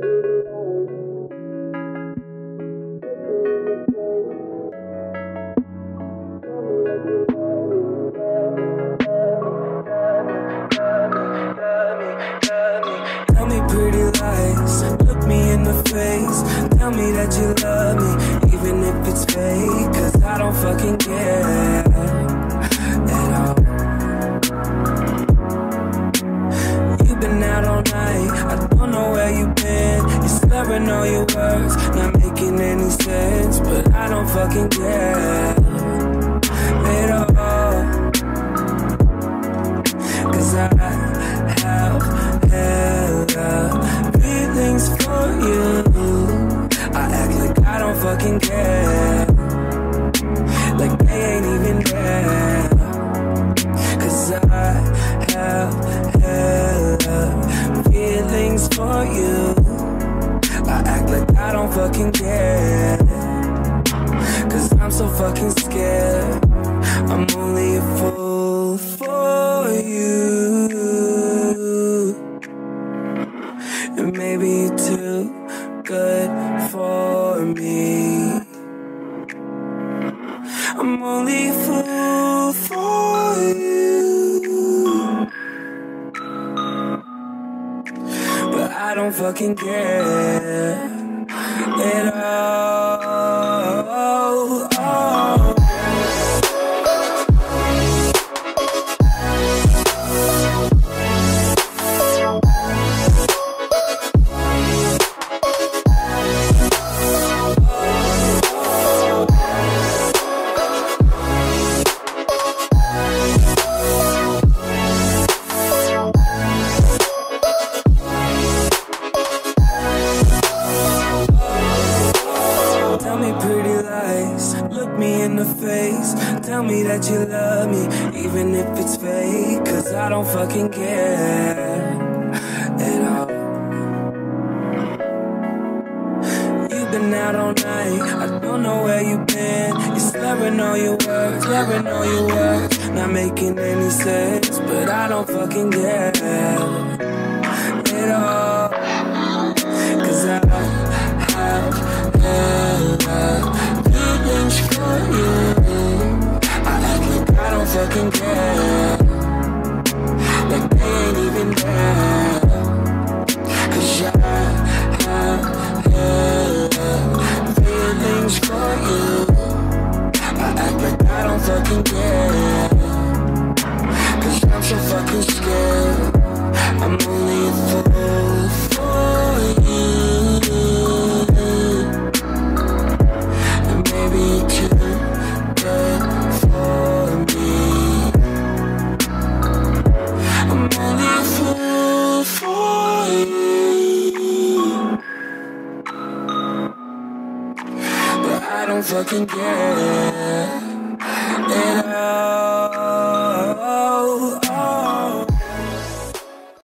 Tell me pretty lies, look me in the face. Tell me that you love me, even if it's fake. Cause I don't fucking care at all. You've been out all night, I don't know where you've been. You're slurring all your words, not making any sense. But I don't fucking care at all. Cause I have hella feelings for you. I act like I don't fucking care, like they ain't even there. Cause I have hella feelings for you. I act like I don't fucking care, cause I'm so fucking scared. I'm only a fool for you, and maybe you're too good for me. I'm only a fool for you, but I don't fucking care at all. Tell me pretty lies, look me in the face. Tell me that you love me, even if it's fake. Cause I don't fucking care at all. You've been out all night, I don't know where you've been. You're slurring all your words, not making any sense. But I don't fucking care at all. Cause I have hella feelings for you. I act like I don't fucking care, like they ain't even there. Cause I have hella feelings for you. I act like I don't fucking care, cause I'm so fucking scared. I'm only a fool for you, and maybe you're too good for me. I'm only a fool for you, but I don't fucking care at all.